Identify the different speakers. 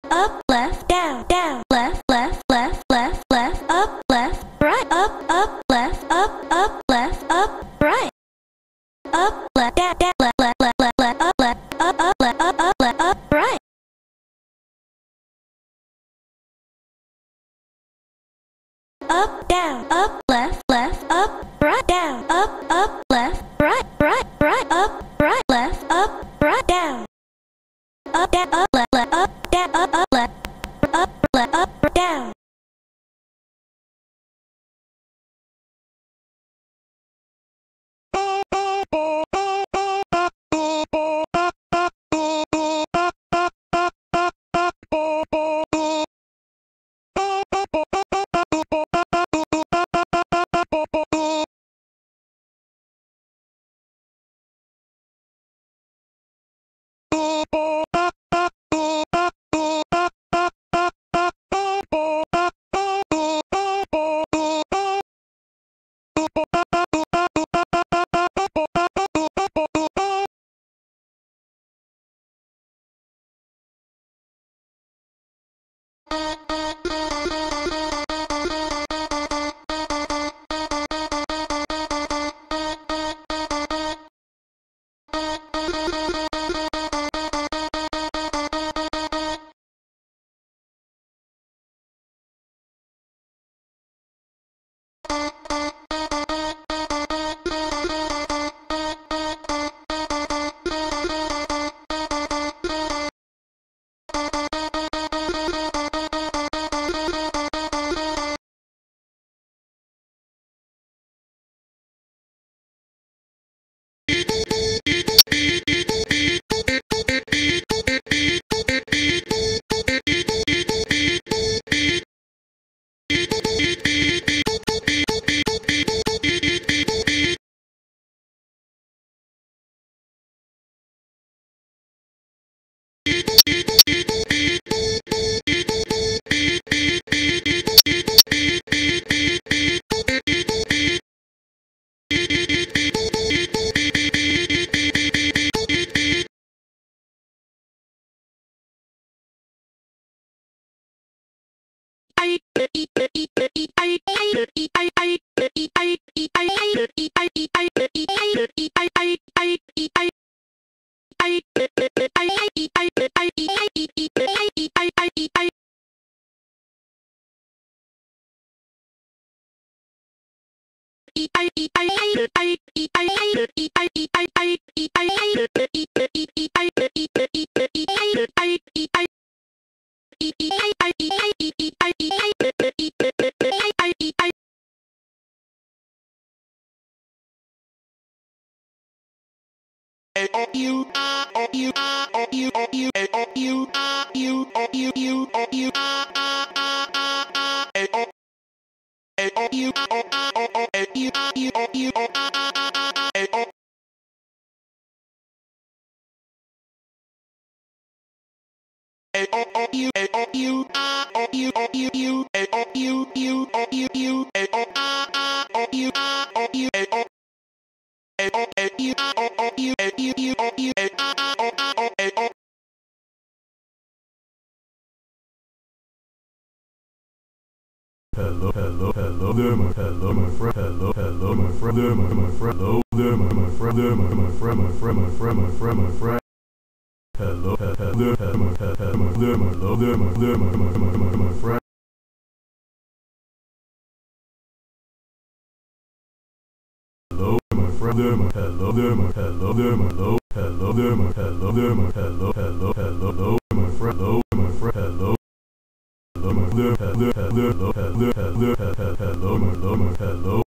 Speaker 1: up, left, down, down, left, left, left, left, left, up, left, right, up, left, up, right, up, left, down, down, left, left, left, left, left, up, left, left, left, up, right. Up, down, up, left, left, up, right, down, up, left, right, right, right, up, right, left, up, right, down, down, left, left, up, down, left, down.
Speaker 2: Hello there, my friend. Hello, my friend. There, my friend. Hello there, my friend. There, my friend. My friend. Hello, there, my hello there, my friend. Hello, my friend. There, my hello there, my hello there, my hello there, my hello there, my hello, my friend. Hello, my friend. Hello. Hello, my hello.